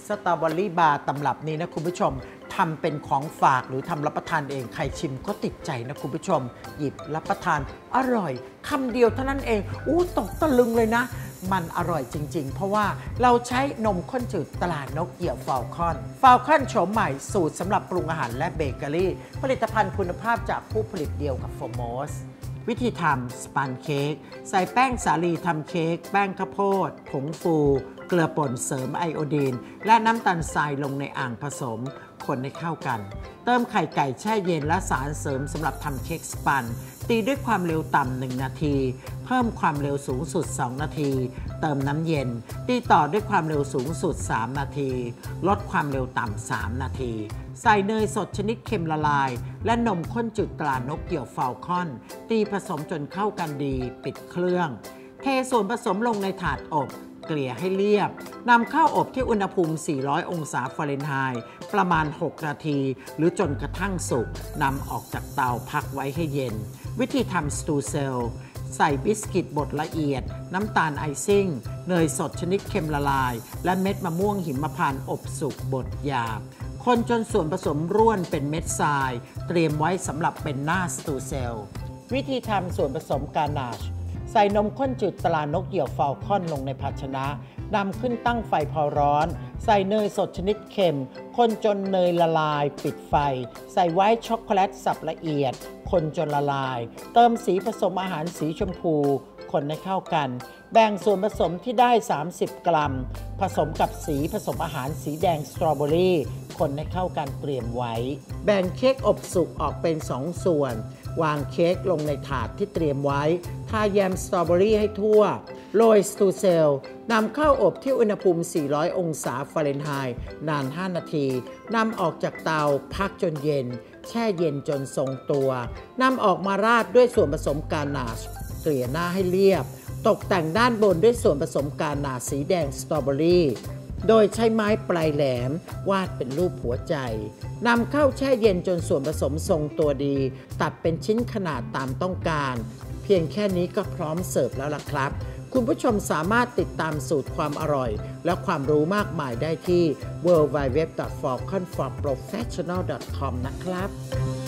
สตรอเบอรี่บาร์ตำรับนี้นะคุณผู้ชมทำเป็นของฝากหรือทำรับประทานเองใครชิมก็ติดใจนะคุณผู้ชมหยิบรับประทานอร่อยคำเดียวเท่านั้นเองตกตะลึงเลยนะมันอร่อยจริงๆเพราะว่าเราใช้นมข้นจืดตรา นกเหยี่ยวฟาลคอนโฉมใหม่สูตรสำหรับปรุงอาหารและเบเกอรี่ผลิตภัณฑ์คุณภาพจากผู้ผลิตเดียวกับโฟโมสวิธีทำสปันเค้กใส่แป้งสาลีทำเค้กแป้งข้าวโพดผงฟูเกลือป่นเสริมไอโอดีนและน้ำตาลทรายลงในอ่างผสมคนให้เข้ากันเติมไข่ไก่แช่เย็นและสารเสริมสำหรับทำเค้กสปันตีด้วยความเร็วต่ำ1 นาทีเพิ่มความเร็วสูงสุด2 นาทีเติมน้ำเย็นตีต่อด้วยความเร็วสูงสุด3 นาทีลดความเร็วต่ำ3 นาทีใส่เนยสดชนิดเค็มละลายและนมข้นจืดตรานกเหยี่ยวฟาลคอนตีผสมจนเข้ากันดีปิดเครื่องเทส่วนผสมลงในถาดอบเกลี่ยให้เรียบนำเข้าอบที่อุณหภูมิ400 องศาฟาเรนไฮต์ประมาณ6 นาทีหรือจนกระทั่งสุกนำออกจากเตาพักไว้ให้เย็นวิธีทำสตูเซลใส่บิสกิตบดละเอียดน้ำตาลไอซิ่งเนยสดชนิดเค็มละลายและเม็ดมะม่วงหิมพานต์อบสุกบดหยาบคนจนส่วนผสมร่วนเป็นเม็ดทรายเตรียมไว้สำหรับเป็นหน้าสตูเซลวิธีทำส่วนผสมกานาชใส่นมข้นจืดตรานกเหยี่ยวฟาลคอนลงในภาชนะนำขึ้นตั้งไฟพอร้อนใส่เนยสดชนิดเค็มคนจนเนยละลายปิดไฟใส่ไวท์ช็อกโกแลตสับละเอียดคนจนละลายเติมสีผสมอาหารสีชมพูคนให้เข้ากันแบ่งส่วนผสมที่ได้30 กรัมผสมกับสีผสมอาหารสีแดงสตรอเบอรี่คนให้เข้ากันเตรียมไว้แบ่งเค้กอบสุกออกเป็น2 ส่วนวางเค้กลงในถาดที่เตรียมไว้ทาแยมสตรอเบอรี่ให้ทั่วโรยสตูเซลนำเข้าอบที่อุณหภูมิ400 องศาฟาเรนไฮต์นาน5 นาทีนำออกจากเตาพักจนเย็นแช่เย็นจนทรงตัวนำออกมาราดด้วยส่วนผสมกานาชเกลี่ยหน้าให้เรียบตกแต่งด้านบนด้วยส่วนผสมกานาชสีแดงสตรอเบอรี่โดยใช้ไม้ปลายแหลมวาดเป็นรูปหัวใจนำเข้าแช่เย็นจนส่วนผสมทรงตัวดีตัดเป็นชิ้นขนาดตามต้องการเพียงแค่นี้ก็พร้อมเสิร์ฟแล้วล่ะครับคุณผู้ชมสามารถติดตามสูตรความอร่อยและความรู้มากมายได้ที่ www.falconforprofessional.com นะครับ